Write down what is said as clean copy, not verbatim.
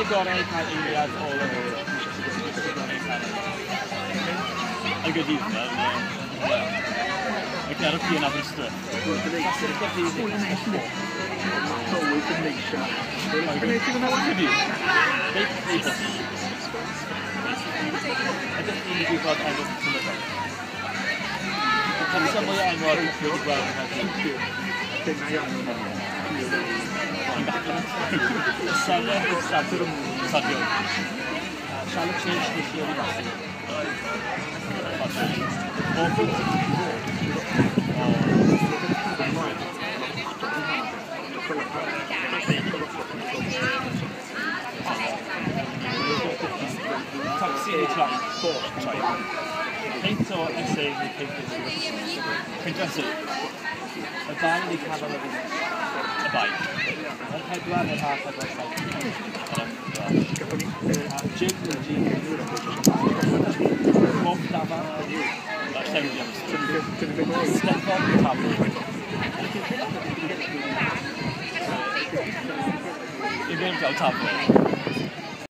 gorau cael eiliad o lefel. Yn Gaerdydd, ac ar y ffyn Aberystwyth. Ydych chi'n gwybod enw Cymraeg? Y person mwy enwog ydych wedi gweld yn Gaerdydd? Sadio. Charlotte Church this year with us. Awful. Taxi truck. Peint o essay neu peintresu. Y bai neu canol y funud. Y bai. Yn pedwar neu half pedwar saith. Jim neu Jim. Bob dafa. Llewidiams. Steffan Tabl. You're going to go Tabl.